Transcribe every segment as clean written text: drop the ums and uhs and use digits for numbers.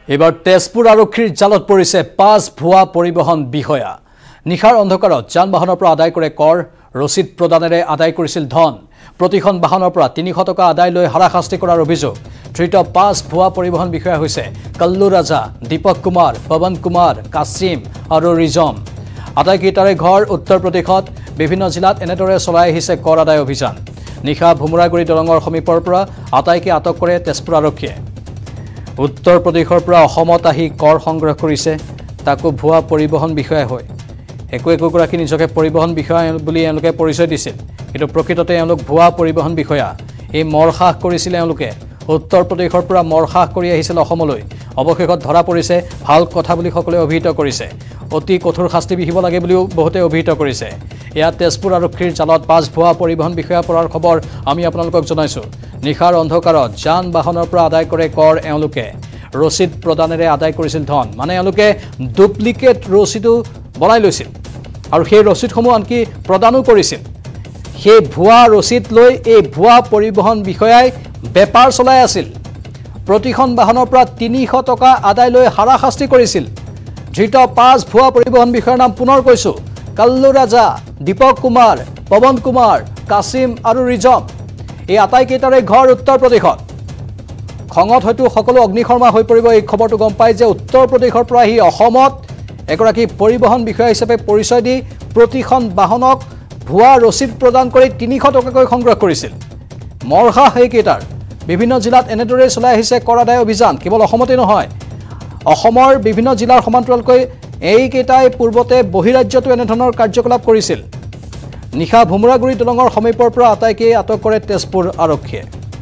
এবাৰ তেজপুৰ আৰক্ষীৰ জালত পৰিছে 5 ভুৱা পৰিবহন বিষয়া নিখাৰ অন্ধকাৰত যান বাহনৰ পৰা আদায় কৰে কৰ ৰচিদ প্ৰদানেৰে আদায় কৰিছিল ধন প্ৰতিখন বাহনৰ পৰা 300 টকা আদায় লৈ হাৰাশাস্তি কৰাৰ অভিযোগ ধৃত 5 ভুৱা পৰিবহন বিষয়া হৈছে কল্লু ৰাজা দীপক কুমাৰ পৱন কুমাৰ কাছিম আৰু ৰিজম আটাইকেইটাৰে ঘৰ উত্তৰ প্ৰদেশত বিভিন্ন জিলাত এনেদৰে চলাই আহিছে কৰ আদায় অভিযান নিখা ভুমৰাগুৰি দলঙৰ সমীপৰ পৰা আটাইকে আটক কৰে তেজপুৰ আৰক্ষীয়ে উত্তৰ প্ৰদেশৰ পৰা অসমত আহি কৰ সংগ্ৰহ কৰিছে তাকো ভুৱা পৰিবহন বিষয়া হয় একোগৰাকী নিজকে পৰিবহন বিষয়া বুলি এওঁলোকে পৰিচয় দিছিল কিন্তু প্ৰকৃততে এওঁলোক ভুৱা পৰিবহন বিষয়া এই মৰখাহ কৰিছিল এওঁলোকে উত্তৰ প্ৰদেশৰ পৰা মৰখাহ কৰি আহিছিল অসমলৈ অৱশেষত ধৰা পৰিছে ভাল কথা বুলি সকলে অভিহিত কৰিছে অতি কঠোৰ শাস্তি বিহিব লাগে বুলিও বহুতে অভিহিত কৰিছে এয়া তেজপুৰ আৰক্ষীৰ জালত 5 ভুৱা পৰিবহন বিষয়া পৰাৰ খবৰ আমি আপোনালোকক জনাইছো নিখাৰ অন্ধকাৰত যান বাহনৰ পৰা আদায় কৰে কৰ এওঁলোকে ৰচিদ প্ৰদানেৰে আদায় কৰিছিল ধন মানে এওঁলোকে ডুপ্লিকেট ৰচিদো বনাই লৈছিল আৰু সেই ৰচিদসমূহ আনকি প্ৰদানো কৰিছিল সেই ভুৱা ৰচিদ লৈ এই ভুৱা পৰিবহন বিষয়াই বেপাৰ চলাই আছিল প্ৰতিখন বাহনৰ পৰা 300 টকা আদায় লৈ হাৰাশাস্তি কৰিছিল ধৃত 5 ভুৱা পৰিবহন বিষয়াৰ নাম পুনৰ কৈছো কল্লু ৰাজা দীপক কুমাৰ পৱন কুমাৰ কাছিম আৰু ৰিজম এই আটাইকেইটাৰে ঘৰ উত্তৰ প্ৰদেশত খঙত হয়তো সকলো অগ্নিশৰ্মা হৈ পৰিব এই খবৰটো গম পাই যে উত্তৰ প্ৰদেশৰ পৰা আহি অসমত এগৰাকী পৰিবহন বিষয়া হিচাপে পৰিচয় দি প্ৰতিখন বাহনক ভুৱা ৰচিদ প্ৰদান কৰি 300 টকাকৈ সংগ্ৰহ কৰিছিল মৰখা হেইকেইটাৰ বিভিন্ন জিলাত এনেদৰে চলাই আহিছে কৰ আদায় অভিযান কেৱল অসমতে নহয় অসমৰ বিভিন্ন জিলাৰ সমান্তৰালকৈ এইকেইটাই পূৰ্বতে বহিৰাজ্যতো এনেধৰণৰ কাৰ্যকলাপ কৰিছিল নিখা ভুমৰাগুৰি দলঙৰ সমীপৰ পৰা আটাইকে আটক কৰে তেজপুৰ আৰক্ষীয়ে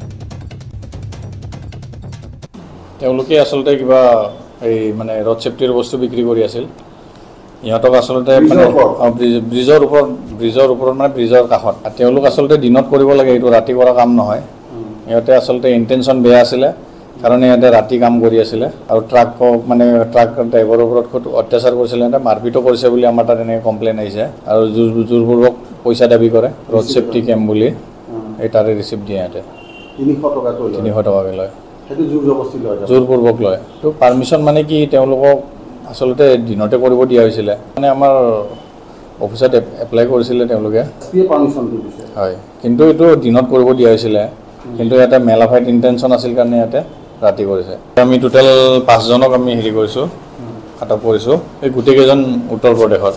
তেওঁলোকে আসলতে কিবা এই মানে ৰড সেফটিৰ বস্তু বিক্ৰী কৰি আছিল ইহঁতক আসলতে মানে ব্ৰিজৰ ওপৰত মানে ব্ৰিজৰ কাষত তেওঁলোক আসলতে দিনত কৰিব লাগে এইটো ৰাতি কৰা কাম নহয় ইহঁতে আসলতে ইন্টেনশন বেয়া আছিলে কাৰণ ইহঁতে ৰাতি কাম কৰি আছিলে আৰু ট্ৰাক ড্ৰাইভাৰৰ ওপৰত খুব অত্যাচাৰ কৰিছিলে মাৰপিটো কৰিছে বুলি আমাৰ তাত এনেকৈ কমপ্লেইন আহিছে আৰু জোৰপূৰ্বক পইচা দাবী কৰে ৰড সেফটি কেম্প বুলি এই তাৰে ৰিচিপ্ট দিয়ে ইহঁতে 300 টকাকৈ লয় জোৰপূৰ্বক লয় তো পাৰ্মিশ্যন মানে কি তেওঁলোকক আসলতে দিনতে কৰিব দিয়া হৈছিলে মানে আমাৰ অফিচত এপ্লাই কৰিছিলে তেওঁলোকে হয় কিন্তু এইটো দিনত কৰিব দিয়া হৈছিলে কিন্তু ইয়াতে মেলাফাইড ইণ্টেনশ্যন আছিল কাৰণে ইয়াতে ৰাতি কৰিছে আমি টোটেল 5 জনক আমি হেৰি কৰিছোঁ আটক কৰিছোঁ এই গোটেইকেইজন উত্তৰ প্ৰদেশত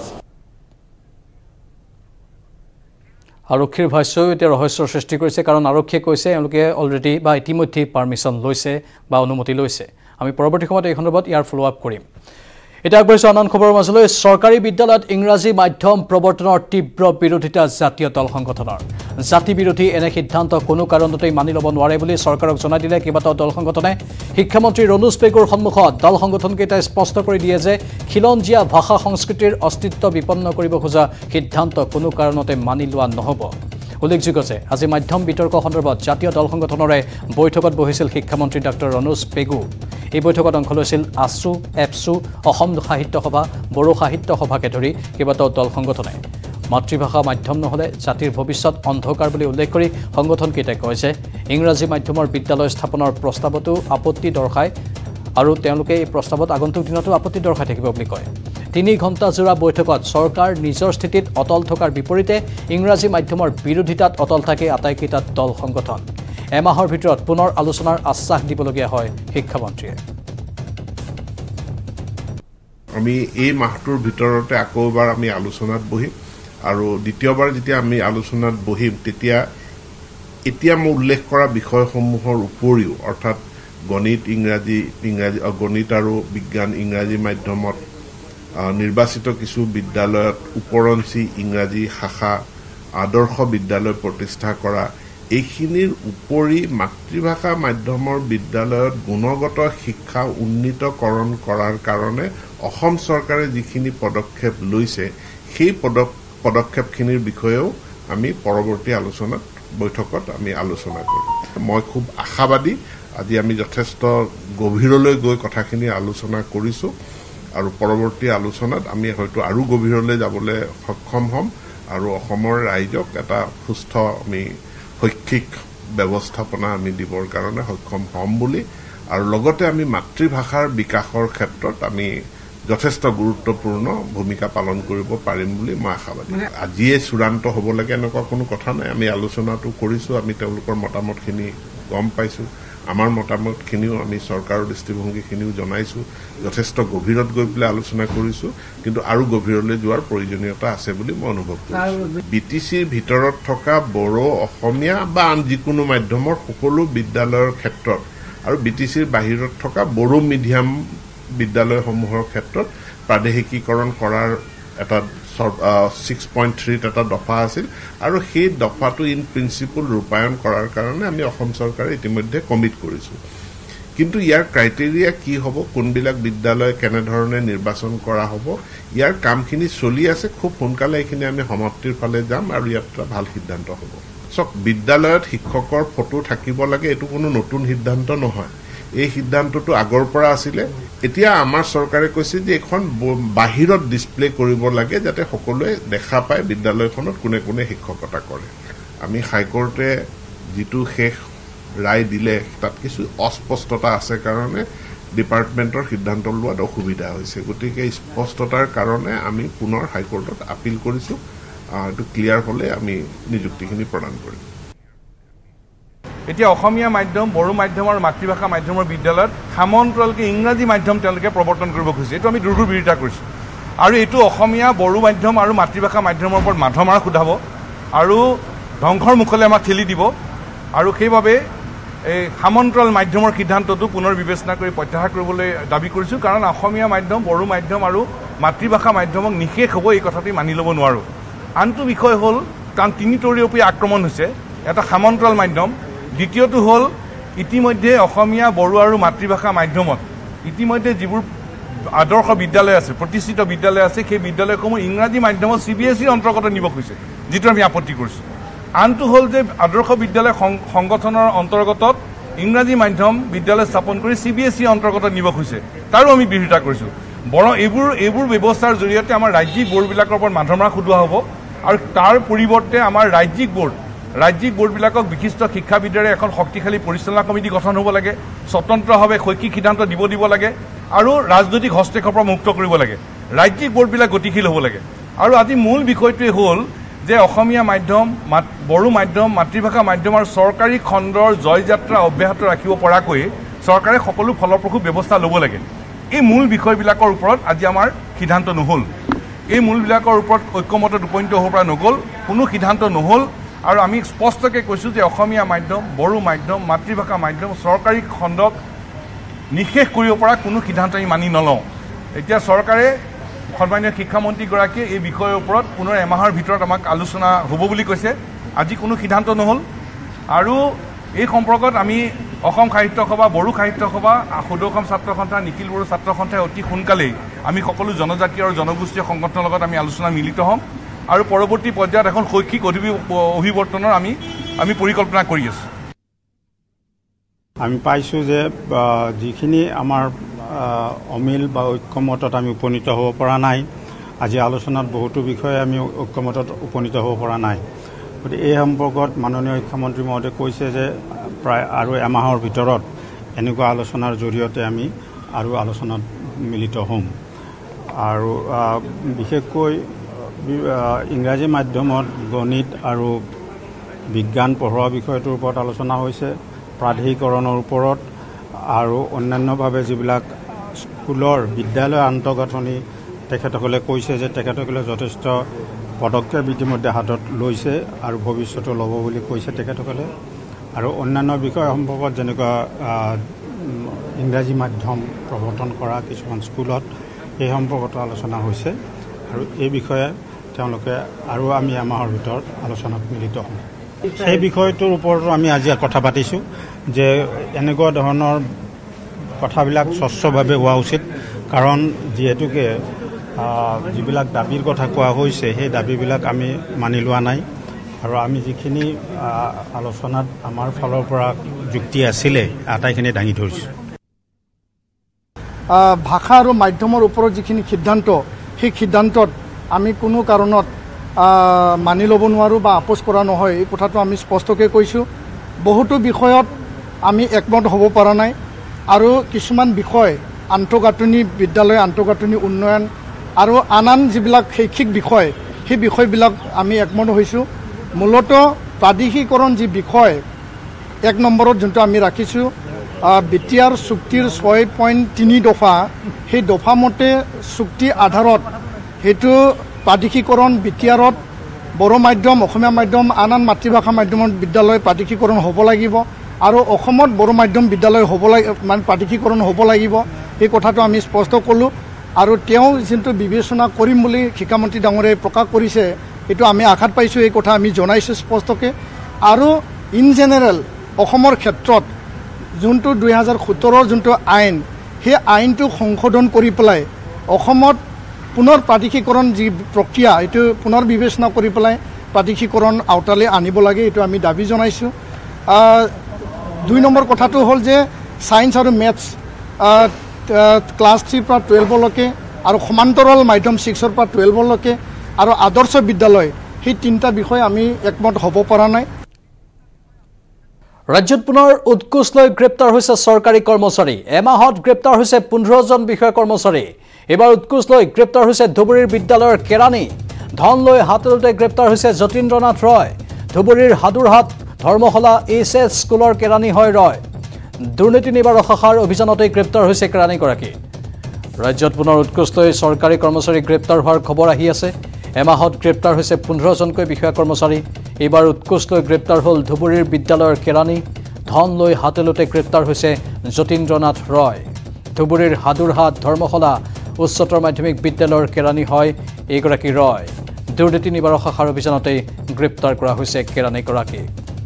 আৰক্ষীৰ ভাষ্যও এতিয়া ৰহস্যৰ সৃষ্টি কৰিছে কাৰণ আৰক্ষীয়ে কৈছে এওঁলোকে অলৰেডি বা ইতিমধ্যে পাৰ্মিশ্যন লৈছে বা অনুমতি লৈছে আমি পৰৱৰ্তী সময়ত এই সন্দৰ্ভত ইয়াৰ ফলো আপ কৰিম এতিয়া আগবাঢ়িছো আন খবৰৰ মাজলৈ চৰকাৰী বিদ্যালয়ত ইংৰাজী মাধ্যম প্ৰৱৰ্তনৰ তীব্ৰ বিৰোধিতা জাতীয় দল সংগঠনৰ জাতি বিৰোধী এনে সিদ্ধান্ত কোনো কাৰণতেই মানি ল'ব নোৱাৰে বুলি চৰকাৰক জনাই দিলে কেইবাটাও দল সংগঠনে শিক্ষামন্ত্ৰী ৰনোজ পেগুৰ সন্মুখত দল সংগঠনকেইটাই স্পষ্ট কৰি দিয়ে যে খিলঞ্জীয়া ভাষা সংস্কৃতিৰ অস্তিত্ব বিপন্ন কৰিব খোজা সিদ্ধান্ত কোনো কাৰণতে মানি লোৱা নহ'ব উল্লেখযোগ্য যে আজি মাধ্যম বিতৰ্ক সন্দৰ্ভত জাতীয় দল সংগঠনৰে বৈঠকত বহিছিল শিক্ষামন্ত্ৰী ডক্টৰ ৰনোজ পেগু এই বৈঠকত অংশ লৈছিল আসু এপসু অসম সাহিত্য সভা বড়ো সাহিত্য সভাকে ধৰি কেইবাটাও দল সংগঠনে মাতৃভাষা মাধ্যম নহলে জাতিৰ ভৱিষ্যত অন্ধকাৰ বুলি উল্লেখ কৰি সংগঠনকেইটাই কয় যে ইংৰাজী মাধ্যমৰ বিদ্যালয় স্থাপনৰ প্ৰস্তাৱতো আপত্তি দৰ্শায় আৰু তেওঁলোকে এই প্ৰস্তাৱত আগন্তুক দিনতো আপত্তি দৰ্শাই থাকিব বুলি কয় 3 ঘণ্টা জোৰা বৈঠকত চৰকাৰ নিজৰ স্থিতিত অটল থকাৰ বিপৰীতে ইংৰাজী মাধ্যমৰ বিৰোধিতাত অটল থাকে আটাইকেইটা দল সংগঠন এমাহৰ ভিতৰত পুনৰ আলোচনাৰ আশ্বাস দিবলগীয়া হয় শিক্ষামন্ত্ৰীয়ে আমি এই মাহটোৰ ভিতৰতে আকৌ এবাৰ আমি আলোচনাত বহিম আৰু দ্বিতীয়বাৰ যেতিয়া আমি আলোচনাত বহিম তেতিয়া এতিয়া মই উল্লেখ কৰা বিষয়সমূহৰ উপৰিও অৰ্থাৎ গণিত গণিত আৰু বিজ্ঞান ইংৰাজী মাধ্যমত নিৰ্বাচিত কিছু বিদ্যালয়ত উপৰঞ্চি ইংৰাজী শাখা আদৰ্শ বিদ্যালয় প্ৰতিষ্ঠা কৰা এইখিনিৰ উপৰি মাতৃভাষা মাধ্যমৰ বিদ্যালয়ত গুণগত শিক্ষা উন্নীতকৰণ কৰাৰ কাৰণে অসম চৰকাৰে যিখিনি পদক্ষেপ লৈছে সেই পদক্ষেপখিনিৰ বিষয়েও আমি পৰৱৰ্তী আলোচনাত বৈঠকত আমি আলোচনা কৰিম মই খুব আশাবাদী আজি আমি যথেষ্ট গভীৰলৈ গৈ কথাখিনি আলোচনা কৰিছোঁ আৰু পৰৱৰ্তী আলোচনাত আমি হয়তো আৰু গভীৰলৈ যাবলৈ সক্ষম হ'ম আৰু অসমৰ ৰাইজক এটা সুস্থ আমি শৈক্ষিক ব্যৱস্থাপনা আমি দিবৰ কাৰণে সক্ষম হ'ম বুলি আৰু লগতে আমি মাতৃভাষাৰ বিকাশৰ ক্ষেত্ৰত আমি যথেষ্ট গুৰুত্বপূৰ্ণ ভূমিকা পালন কৰিব পাৰিম বুলি মই আশাবাদী আজিয়ে চূড়ান্ত হ'ব লাগে এনেকুৱা কোনো কথা নাই আমি আলোচনাটো কৰিছোঁ আমি তেওঁলোকৰ মতামতখিনি গম পাইছোঁ আমাৰ মতামতখিনিও আমি চৰকাৰৰ দৃষ্টিভংগীখিনিও জনাইছোঁ যথেষ্ট গভীৰত গৈ পেলাই আলোচনা কৰিছোঁ কিন্তু আৰু গভীৰলৈ যোৱাৰ প্ৰয়োজনীয়তা আছে বুলি মই অনুভৱ কৰিছোঁ বিটিচিৰ ভিতৰত থকা বড়ো অসমীয়া বা আন যিকোনো মাধ্যমৰ সকলো বিদ্যালয়ৰ ক্ষেত্ৰত আৰু বিটিচিৰ বাহিৰত থকা বড়ো মিডিয়াম বিদ্যালয়সমূহৰ ক্ষেত্ৰত প্ৰাদেশিকীকৰণ কৰাৰ এটা 6.3 এটা দফা আছিল আৰু সেই দফাটো ইন প্ৰিন্সিপল ৰূপায়ণ কৰাৰ কাৰণে আমি অসম চৰকাৰে ইতিমধ্যে কমিট কৰিছোঁ কিন্তু ইয়াৰ ক্ৰাইটেৰিয়া কি হ'ব কোনবিলাক বিদ্যালয় কেনেধৰণে নিৰ্বাচন কৰা হ'ব ইয়াৰ কামখিনি চলি আছে খুব সোনকালে এইখিনি আমি সমাপ্তিৰ ফালে যাম আৰু ইয়াত এটা ভাল সিদ্ধান্ত হ'ব চক বিদ্যালয়ত শিক্ষকৰ ফটো থাকিব লাগে এইটো কোনো নতুন সিদ্ধান্ত নহয় এই সিদ্ধান্তটো আগৰ পৰা আছিলে এতিয়া আমাৰ চৰকাৰে কৈছে যে এখন বাহিৰত ডিসপ্লে কৰিব লাগে যাতে সকলোৱে দেখা পায় বিদ্যালয়খনত কোনে কোনে শিক্ষকতা কৰে আমি হাইকোৰ্টে যেটো শেষ ৰায় দিলে তাত কিছু অস্পষ্টতা আছে কাৰণে ডিপাৰ্টমেন্টৰ সিদ্ধান্ত লোৱাত অসুবিধা হৈছে গতিকে স্পষ্টতাৰ কাৰণে আমি পুনৰ হাইকোৰ্টত আপিল কৰিছো এটো ক্লিয়াৰ হলে আমি নিযুক্তিখিনি প্ৰদান কৰিম এতিয়া অসমীয়া মাধ্যম বড়ো মাধ্যম আৰু মাতৃভাষা মাধ্যমৰ বিদ্যালয়ত সামন্তৰালকে ইংৰাজী মাধ্যম তেওঁলোকে প্ৰৱৰ্তন কৰিব খুজিছে এইটো আমি দুৰ্ঘৰ বিৰোধিতা কৰিছো আৰু এইটো অসমীয়া বড়ো মাধ্যম আৰু মাতৃভাষা মাধ্যমৰ ওপৰত মাধমাৰা খুদাব আৰু ধ্বংসৰ মুখলৈ আমাক ঠেলি দিব আৰু সেইভাবে এই সামন্তৰাল মাধ্যমৰ সিদ্ধান্তটো পুনৰ বিবেচনা কৰি প্ৰত্যাহাৰ কৰিবলৈ দাবী কৰিছো কাৰণ অসমীয়া মাধ্যম বড়ো মাধ্যম আৰু মাতৃভাষা মাধ্যমক নিশেষ হ'ব এই কথাটো মানি ল'ব নোৱাৰো আনটো বিষয় হ'ল কাৰণ তিনিতৰীয়পী আক্ৰমণ হৈছে এটা সামন্তৰাল মাধ্যম দ্বিতীয়টো হ'ল ইতিমধ্যে অসমীয়া বড়ো আৰু মাতৃভাষা মাধ্যমত ইতিমধ্যে যিবোৰ আদৰ্শ বিদ্যালয় আছে প্ৰতিষ্ঠিত বিদ্যালয় আছে সেই বিদ্যালয়সমূহ ইংৰাজী মাধ্যমত CBSEৰ অন্তৰ্গত নিব খুজিছে যেটো আমি আপত্তি কৰিছো আনটো হ'ল যে আদৰ্শ বিদ্যালয় সংগঠনৰ অন্তৰ্গত ইংৰাজী মাধ্যম বিদ্যালয় স্থাপন কৰি CBSEৰ অন্তৰ্গত নিব খুজিছে তাৰো আমি বিৰোধিতা কৰিছো বৰং এইবোৰ ব্যৱস্থাৰ জৰিয়তে আমাৰ ৰাজ্যিক বোৰ্ডবিলাকৰ ওপৰত মাধমাৰা খুদোৱা হ'ব আৰু তাৰ পৰিৱৰ্তে আমাৰ ৰাজ্যিক বোৰ্ডবিলাকক বিশিষ্ট শিক্ষাবিদৰে এখন শক্তিশালী পৰিচালনা কমিটি গঠন হ'ব লাগে স্বতন্ত্ৰভাৱে শৈক্ষিক সিদ্ধান্ত দিব লাগে আৰু ৰাজনৈতিক হস্তক্ষেপৰ পৰা মুক্ত কৰিব লাগে ৰাজ্যিক বোৰ্ডবিলাক গতিশীল হ'ব লাগে আৰু আজি মূল বিষয়টোৱে হ'ল যে অসমীয়া মাধ্যম বড়ো মাধ্যম মাতৃভাষা মাধ্যম আৰু চৰকাৰী খণ্ডৰ জয়যাত্ৰা অব্যাহত ৰাখিব পৰাকৈ চৰকাৰে সকলো ফলপ্ৰসূ ব্যৱস্থা ল'ব লাগে এই মূল বিষয়বিলাকৰ ওপৰত আজি আমাৰ সিদ্ধান্ত নহ'ল এই মূলবিলাকৰ ওপৰত ঐক্যমতত উপনীত হ'ব পৰা নগ'ল কোনো সিদ্ধান্ত নহ'ল আৰু আমি স্পষ্টকৈ কৈছোঁ যে অসমীয়া মাধ্যম বড়ো মাধ্যম মাতৃভাষা মাধ্যম চৰকাৰী খণ্ডক নিশেষ কৰিব পৰা কোনো সিদ্ধান্ত আমি মানি নলওঁ এতিয়া চৰকাৰে সন্মানীয় শিক্ষামন্ত্ৰীগৰাকীয়ে এই বিষয়ৰ ওপৰত পুনৰ এমাহৰ ভিতৰত আমাক আলোচনা হ'ব বুলি কৈছে আজি কোনো সিদ্ধান্ত নহ'ল আৰু এই সম্পৰ্কত আমি অসম সাহিত্য সভা বড়ো সাহিত্য সভা সদৌ অসম ছাত্ৰ সন্থা নিখিল বড়ো ছাত্ৰ সন্থাই অতি সোনকালেই আমি সকলো জনজাতি আৰু জনগোষ্ঠীয় সংগঠনৰ লগত আমি আলোচনা মিলিত হ'ম আৰু পৰৱৰ্তী পৰ্যায়ত এখন শৈক্ষিক অভিৱৰ্তনৰ আমি পৰিকল্পনা কৰি আছোঁ আমি পাইছোঁ যে যিখিনি আমাৰ অমিল বা ঐক্যমতত আমি উপনীত হ'ব পৰা নাই আজি আলোচনাত বহুতো বিষয়ে আমি ঐক্যমতত উপনীত হ'ব পৰা নাই গতিকে এই সম্পৰ্কত মাননীয় শিক্ষামন্ত্ৰী মহোদয়ে কৈছে যে প্ৰায় আৰু এমাহৰ ভিতৰত এনেকুৱা আলোচনাৰ জৰিয়তে আমি আৰু আলোচনাত মিলিত হ'ম আৰু বিশেষকৈ ইংৰাজী মাধ্যমত গণিত আৰু বিজ্ঞান পঢ়োৱা বিষয়টোৰ ওপৰত আলোচনা হৈছে প্ৰাধিকৰণৰ ওপৰত আৰু অন্যান্যভাৱে যিবিলাক স্কুলৰ বিদ্যালয় আন্তঃগাঁথনি তেখেতসকলে কৈছে যে তেখেতসকলে যথেষ্ট পদক্ষেপ ইতিমধ্যে হাতত লৈছে আৰু ভৱিষ্যতে ল'ব বুলি কৈছে তেখেতসকলে আৰু অন্যান্য বিষয় সম্পৰ্কত যেনেকুৱা ইংৰাজী মাধ্যম প্ৰৱৰ্তন কৰা কিছুমান স্কুলত এই সম্পৰ্কত আলোচনা হৈছে আৰু এই বিষয়ে তেওঁলোকে আৰু আমি এমাহৰ ভিতৰত আলোচনাত মিলিত হ'ম সেই বিষয়টোৰ ওপৰতো আমি আজি কথা পাতিছোঁ যে এনেকুৱা ধৰণৰ কথাবিলাক স্বচ্ছভাৱে হোৱা উচিত কাৰণ যিহেতুকে যিবিলাক দাবীৰ কথা কোৱা হৈছে সেই দাবীবিলাক আমি মানি লোৱা নাই আৰু আমি যিখিনি আলোচনাত আমাৰ ফালৰ পৰা যুক্তি আছিলে আটাইখিনি দাঙি ধৰিছোঁ ভাষা আৰু মাধ্যমৰ ওপৰত যিখিনি সিদ্ধান্ত সেই সিদ্ধান্তত আমি কোনো কাৰণত মানি ল'ব নোৱাৰোঁ বা আপোচ কৰা নহয় এই কথাটো আমি স্পষ্টকৈ কৈছোঁ বহুতো বিষয়ত আমি একমত হ'ব পৰা নাই আৰু কিছুমান বিষয় আন্তঃগাঁথনি বিদ্যালয় আন্তঃগাঁথনি উন্নয়ন আৰু আন যিবিলাক শৈক্ষিক বিষয় সেই বিষয়বিলাক আমি একমত হৈছোঁ মূলতঃ প্ৰাদেশিকৰণ যি বিষয় 1 নম্বৰত যোনটো আমি ৰাখিছোঁ বিটিআৰ চুক্তিৰ 6.3 দফা সেই দফা মতে চুক্তি আধাৰত সেইটো প্ৰাদেশিকৰণ বিটিআৰত বড়ো মাধ্যম অসমীয়া মাধ্যম আন মাতৃভাষা মাধ্যমৰ বিদ্যালয় প্ৰাদেশিকৰণ হ'ব লাগিব আৰু অসমত বড়ো মাধ্যম বিদ্যালয় হ'ব মানে প্ৰাদেশিকৰণ হ'ব লাগিব এই কথাটো আমি স্পষ্ট ক'লোঁ আৰু তেওঁ যোনটো বিবেচনা কৰিম বুলি শিক্ষামন্ত্ৰী ডাঙৰে প্ৰকাশ কৰিছে এইটো আমি আঘাত পাইছোঁ এই কথা আমি জনাইছোঁ স্পষ্টকৈ আৰু ইন জেনেৰেল অসমৰ ক্ষেত্ৰত যোনটো 2017 যোনটো আইন সেই আইনটো সংশোধন কৰি পেলাই অসমত পুনৰ প্ৰাদেশিকৰণ যি প্ৰক্ৰিয়া এইটো পুনৰ বিবেচনা কৰি পেলাই প্ৰাদেশিকৰণ আওতালৈ আনিব লাগে এইটো আমি দাবী জনাইছোঁ 2 নম্বৰ কথাটো হ'ল যে সায়েন্স আৰু মেথছ ক্লাছ 3 পৰা 12 লৈকে আৰু সমান্তৰাল মাধ্যম 6 পৰা 12 লৈকে আৰু আদৰ্শ বিদ্যালয় সেই তিনিটা বিষয় আমি একমত হ'ব পৰা নাই ৰাজ্যত পুনৰ উৎকোচ লৈ গ্ৰেপ্তাৰ হৈছে চৰকাৰী কৰ্মচাৰী এমাহত গ্ৰেপ্তাৰ হৈছে 15 জন বিষয়া কৰ্মচাৰী এবাৰ উৎকোচ লৈ গ্ৰেপ্তাৰ হৈছে ধুবুৰীৰ বিদ্যালয়ৰ কেৰাণী ধন লৈ হাতলতে গ্ৰেপ্তাৰ হৈছে যতীন্দ্ৰনাথ ৰয় ধুবুৰীৰ হাদুৰহাট ধৰ্মশালা এছএছ স্কুলৰ কেৰাণী হয় ৰয় দুৰ্নীতি নিবাৰক শাখাৰ অভিযানতে গ্ৰেপ্তাৰ হৈছে কেৰাণীগৰাকী ৰাজ্যত পুনৰ উৎকোচ লৈ চৰকাৰী কৰ্মচাৰী গ্ৰেপ্তাৰ হোৱাৰ খবৰ আহি আছে এমাহত গ্ৰেপ্তাৰ হৈছে 15 জনকৈ বিষয়া কৰ্মচাৰী এবাৰ উৎকোচ লৈ গ্ৰেপ্তাৰ হ'ল ধুবুৰীৰ বিদ্যালয়ৰ কেৰাণী ধন লৈ হাতলতে গ্ৰেপ্তাৰ হৈছে যতীন্দ্ৰনাথ ৰয় ধুবুৰীৰ হাদুৰহাট ধৰ্মশালা উচ্চতৰ মাধ্যমিক বিদ্যালয়ৰ কেৰাণী হয় এইগৰাকী ৰয় দুৰ্নীতি নিবাৰক শাখাৰ অভিযানতে গ্ৰেপ্তাৰ কৰা হৈছে কেৰাণীগৰাকী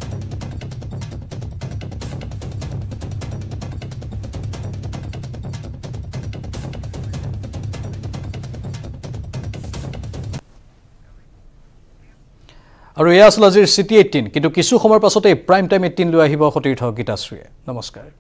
আৰু এয়া আছিল আজিৰ চিটি 18 কিন্তু কিছু সময়ৰ পাছতে প্ৰাইম টাইম 18 লৈ আহিব সতীৰ্থ গীতাশ্ৰীয়ে নমস্কাৰ